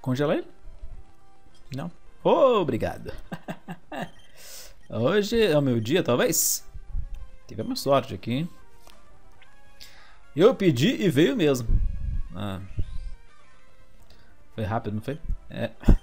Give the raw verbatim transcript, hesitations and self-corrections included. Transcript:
Congelar ele? Não. Oh, obrigado. Hoje é o meu dia, talvez. Tivemos sorte aqui, hein? Eu pedi e veio mesmo. Ah. Foi rápido, não foi? É.